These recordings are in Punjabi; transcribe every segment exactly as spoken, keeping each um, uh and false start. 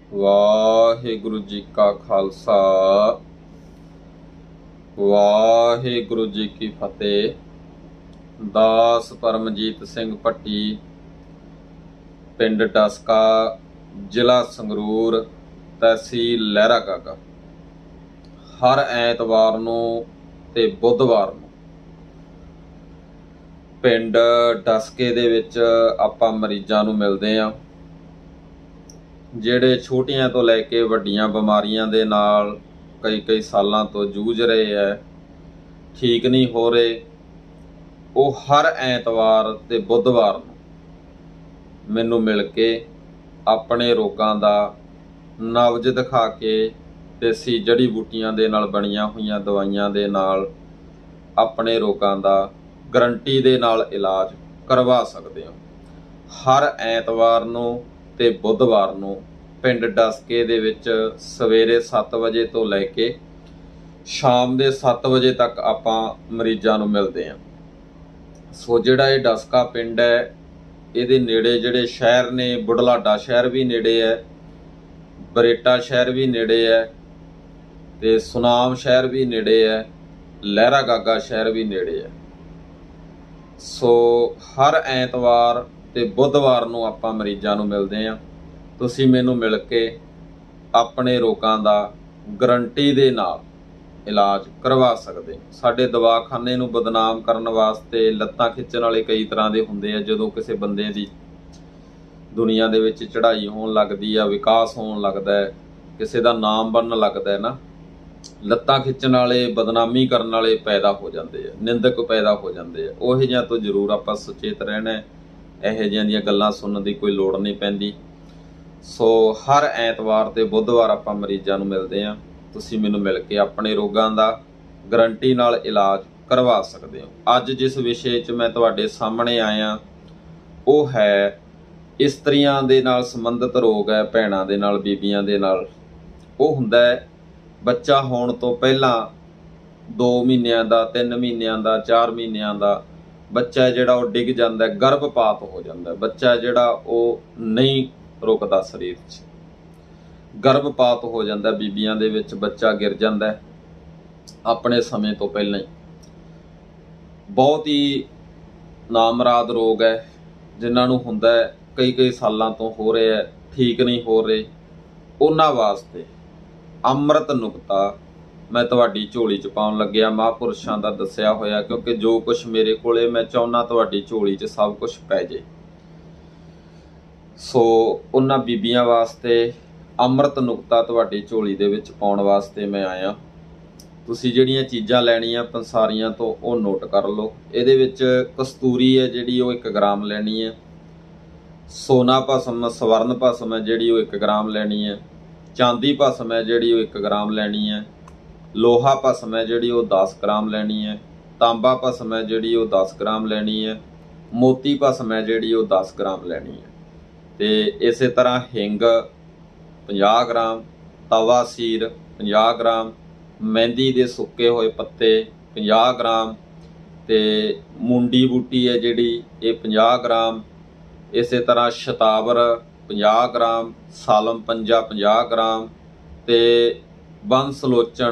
ਵਾਹਿਗੁਰੂ ਜੀ ਕਾ ਖਾਲਸਾ ਵਾਹਿਗੁਰੂ ਜੀ ਕੀ ਫਤਿਹ। ਦਾਸ ਪਰਮਜੀਤ ਸਿੰਘ ਭੱਟੀ, ਪਿੰਡ ਡਸਕਾ, ਜ਼ਿਲ੍ਹਾ ਸੰਗਰੂਰ, ਤਹਿਸੀਲ ਲਹਿਰਾ ਗਾਗਾ। ਹਰ ਐਤਵਾਰ ਨੂੰ ਤੇ ਬੁੱਧਵਾਰ ਨੂੰ ਪਿੰਡ ਡਸਕੇ ਦੇ ਵਿੱਚ ਆਪਾਂ ਮਰੀਜ਼ਾਂ ਨੂੰ ਮਿਲਦੇ ਹਾਂ, ਜਿਹੜੇ ਛੋਟੀਆਂ ਤੋਂ ਲੈ ਕੇ ਵੱਡੀਆਂ ਬਿਮਾਰੀਆਂ ਦੇ ਨਾਲ ਕਈ ਕਈ ਸਾਲਾਂ ਤੋਂ ਜੂਝ ਰਹੇ ਹੈ, ਠੀਕ ਨਹੀਂ ਹੋ ਰਹੇ। ਉਹ ਹਰ ਐਤਵਾਰ ਤੇ ਬੁੱਧਵਾਰ ਨੂੰ ਮੈਨੂੰ ਮਿਲ ਕੇ ਆਪਣੇ ਰੋਗਾਂ ਦਾ ਨਬਜ਼ ਦਿਖਾ ਕੇ ਦੇਸੀ ਜੜੀ ਬੂਟੀਆਂ ਦੇ ਨਾਲ ਬਣੀਆਂ ਹੋਈਆਂ ਦਵਾਈਆਂ ਦੇ ਨਾਲ ਆਪਣੇ ਰੋਗਾਂ ਦਾ ਗਰੰਟੀ ਦੇ ਨਾਲ ਇਲਾਜ ਕਰਵਾ ਸਕਦੇ ਹੋ। ਹਰ ਐਤਵਾਰ ਨੂੰ ਤੇ ਬੁੱਧਵਾਰ ਨੂੰ ਪਿੰਡ ਡਸਕੇ ਦੇ ਵਿੱਚ ਸਵੇਰੇ ਸੱਤ ਵਜੇ ਤੋਂ ਲੈ ਕੇ ਸ਼ਾਮ ਦੇ ਸੱਤ ਵਜੇ ਤੱਕ ਆਪਾਂ ਮਰੀਜ਼ਾਂ ਨੂੰ ਮਿਲਦੇ ਹਾਂ। ਸੋ ਜਿਹੜਾ ਇਹ ਡਸਕਾ ਪਿੰਡ ਹੈ, ਇਹਦੇ ਨੇੜੇ ਜਿਹੜੇ ਸ਼ਹਿਰ ਨੇ, ਬੁਢਲਾਡਾ ਸ਼ਹਿਰ ਵੀ ਨੇੜੇ ਹੈ, ਬਰੇਟਾ ਸ਼ਹਿਰ ਵੀ ਨੇੜੇ ਹੈ, ਤੇ ਸੁਨਾਮ ਸ਼ਹਿਰ ਵੀ ਨੇੜੇ ਹੈ, ਲਹਿਰਾ ਗਾਗਾ ਸ਼ਹਿਰ ਵੀ ਨੇੜੇ ਹੈ। ਸੋ ਹਰ ਐਤਵਾਰ ਤੇ ਬੁੱਧਵਾਰ ਨੂੰ ਆਪਾਂ ਮਰੀਜ਼ਾਂ ਨੂੰ ਮਿਲਦੇ ਹਾਂ। ਤੁਸੀਂ ਮੈਨੂੰ ਮਿਲ ਕੇ ਆਪਣੇ ਰੋਗਾਂ ਦਾ ਗਰੰਟੀ ਦੇ ਨਾਲ ਇਲਾਜ ਕਰਵਾ ਸਕਦੇ ਹੋ। ਸਾਡੇ ਦਵਾਖਾਨੇ ਨੂੰ ਬਦਨਾਮ ਕਰਨ ਵਾਸਤੇ ਲੱਤਾਂ ਖਿੱਚਣ ਵਾਲੇ ਕਈ ਤਰ੍ਹਾਂ ਦੇ ਹੁੰਦੇ ਆ। ਜਦੋਂ ਕਿਸੇ ਬੰਦੇ ਦੀ ਦੁਨੀਆ ਦੇ ਵਿੱਚ ਚੜ੍ਹਾਈ ਹੋਣ ਲੱਗਦੀ ਆ, ਵਿਕਾਸ ਹੋਣ ਲੱਗਦਾ ਹੈ, ਕਿਸੇ ਦਾ ਨਾਮ ਬਣਨ ਲੱਗਦਾ ਹੈ ਨਾ, ਲੱਤਾਂ ਖਿੱਚਣ ਵਾਲੇ, ਬਦਨਾਮੀ ਕਰਨ ਵਾਲੇ ਪੈਦਾ ਹੋ ਜਾਂਦੇ ਆ, ਨਿੰਦਕ ਪੈਦਾ ਹੋ ਜਾਂਦੇ ਆ। ਉਹੋ ਜਿਹਿਆਂ ਤੋਂ ਜ਼ਰੂਰ ਆਪਾਂ ਸੁਚੇਤ ਰਹਿਣਾ ਹੈ। ਇਹੋ ਜਿਹੀਆਂ ਦੀਆਂ ਗੱਲਾਂ ਸੁਣਨ ਦੀ ਕੋਈ ਲੋੜ ਨਹੀਂ ਪੈਂਦੀ। ਸੋ ਹਰ ਐਤਵਾਰ ਤੇ ਬੁੱਧਵਾਰ ਆਪਾਂ ਮਰੀਜ਼ਾਂ ਨੂੰ ਮਿਲਦੇ ਹਾਂ। ਤੁਸੀਂ ਮੈਨੂੰ ਮਿਲ ਕੇ ਆਪਣੇ ਰੋਗਾਂ ਦਾ ਗਰੰਟੀ ਨਾਲ ਇਲਾਜ ਕਰਵਾ ਸਕਦੇ ਹੋ। ਅੱਜ ਜਿਸ ਵਿਸ਼ੇ 'ਚ ਮੈਂ ਤੁਹਾਡੇ ਸਾਹਮਣੇ ਆਇਆ ਉਹ ਹੈ ਇਸਤਰੀਆਂ ਦੇ ਨਾਲ ਸੰਬੰਧਿਤ ਰੋਗ ਹੈ, ਭੈਣਾਂ ਦੇ ਨਾਲ, ਬੀਬੀਆਂ ਦੇ ਨਾਲ। ਉਹ ਹੁੰਦਾ ਹੈ ਬੱਚਾ ਹੋਣ ਤੋਂ ਪਹਿਲਾਂ ਦੋ ਮਹੀਨਿਆਂ ਦਾ, ਤਿੰਨ ਮਹੀਨਿਆਂ ਦਾ, ਚਾਰ ਮਹੀਨਿਆਂ ਦਾ ਬੱਚਾ ਜਿਹੜਾ ਉਹ ਡਿੱਗ ਜਾਂਦਾ, ਗਰਭਪਾਤ ਹੋ ਜਾਂਦਾ। ਬੱਚਾ ਜਿਹੜਾ ਉਹ ਨਹੀਂ ਰੁਕਦਾ, ਸਰੀਰ 'ਚ ਗਰਭਪਾਤ ਹੋ ਜਾਂਦਾ। ਬੀਬੀਆਂ ਦੇ ਵਿੱਚ ਬੱਚਾ ਗਿਰ ਜਾਂਦਾ ਆਪਣੇ ਸਮੇਂ ਤੋਂ ਪਹਿਲਾਂ ਹੀ। ਬਹੁਤ ਹੀ ਨਾਮਰਾਦ ਰੋਗ ਹੈ, ਜਿਨ੍ਹਾਂ ਨੂੰ ਹੁੰਦਾ ਹੈ ਕਈ ਕਈ ਸਾਲਾਂ ਤੋਂ ਹੋ ਰਿਹਾ ਹੈ, ਠੀਕ ਨਹੀਂ ਹੋ ਰਹੇ। ਉਹਨਾਂ ਵਾਸਤੇ ਅੰਮ੍ਰਿਤ ਨੁਕਤਾ ਮੈਂ ਤੁਹਾਡੀ ਝੋਲੀ 'ਚ ਪਾਉਣ ਲੱਗਿਆ, ਮਹਾਂਪੁਰਸ਼ਾਂ ਦਾ ਦੱਸਿਆ ਹੋਇਆ। ਕਿਉਂਕਿ ਜੋ ਕੁਛ ਮੇਰੇ ਕੋਲੇ, ਮੈਂ ਚਾਹੁੰਦਾ ਤੁਹਾਡੀ ਝੋਲੀ 'ਚ ਸਭ ਕੁਛ ਪੈ ਜੇ। ਸੋ ਉਹਨਾਂ ਬੀਬੀਆਂ ਵਾਸਤੇ ਅੰਮ੍ਰਿਤ ਨੁਕਤਾ ਤੁਹਾਡੀ ਝੋਲੀ ਦੇ ਵਿੱਚ ਪਾਉਣ ਵਾਸਤੇ ਮੈਂ ਆਇਆ। ਤੁਸੀਂ ਜਿਹੜੀਆਂ ਚੀਜ਼ਾਂ ਲੈਣੀਆਂ ਪੰਸਾਰੀਆਂ ਤੋਂ ਉਹ ਨੋਟ ਕਰ ਲਓ। ਇਹਦੇ ਵਿੱਚ ਕਸਤੂਰੀ ਹੈ ਜਿਹੜੀ ਉਹ ਇੱਕ ਗ੍ਰਾਮ ਲੈਣੀ ਹੈ। ਸੋਨਾ ਭਸਮ, ਸਵਰਨ ਭਸਮ ਹੈ ਜਿਹੜੀ ਉਹ ਇੱਕ ਗ੍ਰਾਮ ਲੈਣੀ ਹੈ। ਚਾਂਦੀ ਭਸਮ ਹੈ ਜਿਹੜੀ ਉਹ ਇੱਕ ਗ੍ਰਾਮ ਲੈਣੀ ਹੈ। ਲੋਹਾ ਭਸਮ ਹੈ ਜਿਹੜੀ ਉਹ ਦਸ ਗ੍ਰਾਮ ਲੈਣੀ ਹੈ। ਤਾਂਬਾ ਭਸਮ ਹੈ ਜਿਹੜੀ ਉਹ ਦਸ ਗ੍ਰਾਮ ਲੈਣੀ ਹੈ। ਮੋਤੀ ਭਸਮ ਹੈ ਜਿਹੜੀ ਉਹ ਦਸ ਗ੍ਰਾਮ ਲੈਣੀ ਹੈ। ਤੇ ਇਸੇ ਤਰ੍ਹਾਂ ਹਿੰਗ ਪੰਜਾਹ ਗ੍ਰਾਮ, ਤਵਾ ਸੀਰ ਪੰਜਾਹ ਗ੍ਰਾਮ, ਮਹਿੰਦੀ ਦੇ ਸੁੱਕੇ ਹੋਏ ਪੱਤੇ ਪੰਜਾਹ ਗ੍ਰਾਮ, ਤੇ ਮੁੰਡੀ ਬੂਟੀ ਹੈ ਜਿਹੜੀ ਇਹ ਪੰਜਾਹ ਗ੍ਰਾਮ। ਇਸੇ ਤਰ੍ਹਾਂ ਸ਼ਤਾਵਰ ਪੰਜਾਹ ਗ੍ਰਾਮ, ਸਾਲਮ ਪੰਜਾ ਪੰਜਾਹ ਗ੍ਰਾਮ, ਤੇ ਬੰਸਲੋਚਨ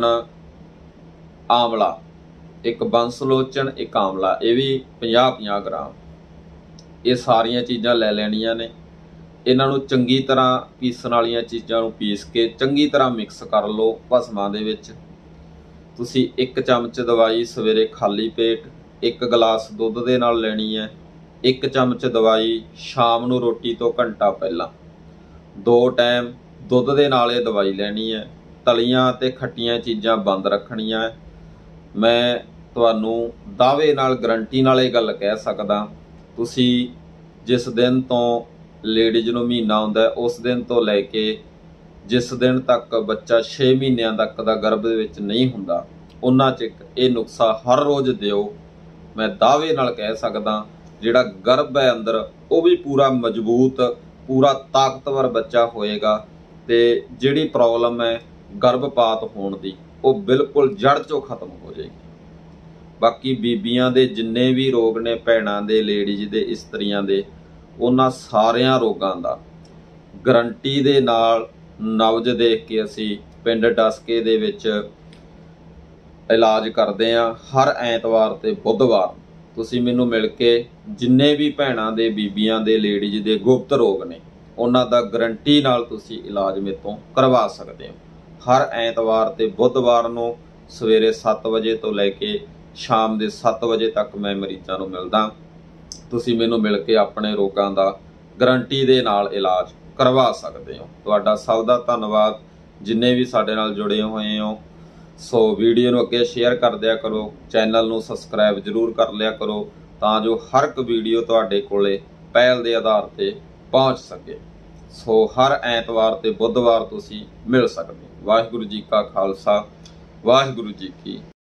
ਆਮਲਾ, ਇੱਕ ਬੰਸਲੋਚਨ ਇੱਕ ਆਮਲਾ, ਇਹ ਵੀ ਪੰਜਾਹ ਪੰਜਾਹ ਗ੍ਰਾਮ। ਇਹ ਸਾਰੀਆਂ ਚੀਜ਼ਾਂ ਲੈ ਲੈਣੀਆਂ ਨੇ। ਇਹਨਾਂ ਨੂੰ ਚੰਗੀ ਤਰ੍ਹਾਂ ਪੀਸਣ ਵਾਲੀਆਂ ਚੀਜ਼ਾਂ ਨੂੰ ਪੀਸ ਕੇ ਚੰਗੀ ਤਰ੍ਹਾਂ ਮਿਕਸ ਕਰ ਲਓ ਭਸਮਾਂ ਦੇ ਵਿੱਚ। ਤੁਸੀਂ ਇੱਕ ਚਮਚ ਦਵਾਈ ਸਵੇਰੇ ਖਾਲੀ ਪੇਟ ਇੱਕ ਗਲਾਸ ਦੁੱਧ ਦੇ ਨਾਲ ਲੈਣੀ ਹੈ। ਇੱਕ ਚਮਚ ਦਵਾਈ ਸ਼ਾਮ ਨੂੰ ਰੋਟੀ ਤੋਂ ਘੰਟਾ ਪਹਿਲਾਂ। ਦੋ ਟਾਈਮ ਦੁੱਧ ਦੇ ਨਾਲ ਇਹ ਦਵਾਈ ਲੈਣੀ ਹੈ। ਤਲੀਆਂ ਅਤੇ ਖੱਟੀਆਂ ਚੀਜ਼ਾਂ ਬੰਦ ਰੱਖਣੀਆਂ ਹੈ। ਮੈਂ ਤੁਹਾਨੂੰ ਦਾਅਵੇ ਨਾਲ, ਗਰੰਟੀ ਨਾਲ ਇਹ ਗੱਲ ਕਹਿ ਸਕਦਾ, ਤੁਸੀਂ ਜਿਸ ਦਿਨ ਤੋਂ ਲੇਡੀਜ਼ ਨੂੰ ਮਹੀਨਾ ਆਉਂਦਾ ਉਸ ਦਿਨ ਤੋਂ ਲੈ ਕੇ ਜਿਸ ਦਿਨ ਤੱਕ ਬੱਚਾ ਛੇ ਮਹੀਨਿਆਂ ਤੱਕ ਦਾ ਗਰਭ ਦੇ ਵਿੱਚ ਨਹੀਂ ਹੁੰਦਾ, ਉਹਨਾਂ 'ਚ ਇਹ ਨੁਸਖਾ ਹਰ ਰੋਜ਼ ਦਿਓ। ਮੈਂ ਦਾਅਵੇ ਨਾਲ ਕਹਿ ਸਕਦਾ ਜਿਹੜਾ ਗਰਭ ਹੈ ਅੰਦਰ ਉਹ ਵੀ ਪੂਰਾ ਮਜ਼ਬੂਤ, ਪੂਰਾ ਤਾਕਤਵਰ ਬੱਚਾ ਹੋਏਗਾ। ਤੇ ਜਿਹੜੀ ਪ੍ਰੋਬਲਮ ਹੈ ਗਰਭਪਾਤ ਹੋਣ ਦੀ, ਉਹ ਬਿਲਕੁਲ ਜੜ 'ਚੋਂ ਖਤਮ ਹੋ ਜਾਏਗੀ। ਬਾਕੀ ਬੀਬੀਆਂ ਦੇ ਜਿੰਨੇ ਵੀ ਰੋਗ ਨੇ, ਭੈਣਾਂ ਦੇ, ਲੇਡੀਜ਼ ਦੇ, ਇਸਤਰੀਆਂ ਦੇ, ਉਹਨਾਂ ਸਾਰਿਆਂ ਰੋਗਾਂ ਦਾ ਗਰੰਟੀ ਦੇ ਨਾਲ ਨਬਜ਼ ਦੇਖ ਕੇ ਅਸੀਂ ਪਿੰਡ ਡਸਕੇ ਦੇ ਵਿੱਚ ਇਲਾਜ ਕਰਦੇ ਹਾਂ ਹਰ ਐਤਵਾਰ ਤੇ ਬੁੱਧਵਾਰ। ਤੁਸੀਂ ਮੈਨੂੰ ਮਿਲ ਕੇ ਜਿੰਨੇ ਵੀ ਭੈਣਾਂ ਦੇ, ਬੀਬੀਆਂ ਦੇ, ਲੇਡੀਜ਼ ਦੇ ਗੁਪਤ ਰੋਗ ਨੇ ਉਹਨਾਂ ਦਾ ਗਰੰਟੀ ਨਾਲ ਤੁਸੀਂ ਇਲਾਜ ਮੇਰੇ ਤੋਂ ਕਰਵਾ ਸਕਦੇ ਹੋ। ਹਰ ਐਤਵਾਰ ਤੇ ਬੁੱਧਵਾਰ ਨੂੰ ਸਵੇਰੇ ਸੱਤ ਵਜੇ ਤੋਂ ਲੈ ਕੇ ਸ਼ਾਮ ਦੇ ਸੱਤ ਵਜੇ ਤੱਕ ਮੈਂ ਮਰੀਜ਼ਾਂ ਨੂੰ ਮਿਲਦਾ। ਤੁਸੀਂ ਮੈਨੂੰ ਮਿਲ ਕੇ ਆਪਣੇ ਰੋਗਾਂ ਦਾ ਗਰੰਟੀ ਦੇ ਨਾਲ ਇਲਾਜ ਕਰਵਾ ਸਕਦੇ ਹੋ। ਤੁਹਾਡਾ ਸਭ ਦਾ ਧੰਨਵਾਦ ਜਿੰਨੇ ਵੀ ਸਾਡੇ ਨਾਲ ਜੁੜੇ ਹੋਏ ਹੋ। ਸੋ ਵੀਡੀਓ ਨੂੰ ਅੱਗੇ ਸ਼ੇਅਰ ਕਰ ਦਿਆ ਕਰੋ, ਚੈਨਲ ਨੂੰ ਸਬਸਕ੍ਰਾਈਬ ਜ਼ਰੂਰ ਕਰ ਲਿਆ ਕਰੋ ਤਾਂ ਜੋ ਹਰ ਇੱਕ ਵੀਡੀਓ ਤੁਹਾਡੇ ਕੋਲੇ ਪਹਿਲ ਦੇ ਆਧਾਰ ਤੇ ਪਹੁੰਚ ਸਕੇ। ਸੋ ਹਰ ਐਤਵਾਰ ਤੇ ਬੁੱਧਵਾਰ ਤੁਸੀਂ ਮਿਲ ਸਕਦੇ ਹੋ। ਵਾਹਿਗੁਰੂ ਜੀ ਕਾ ਖਾਲਸਾ, ਵਾਹਿਗੁਰੂ ਜੀ ਕੀ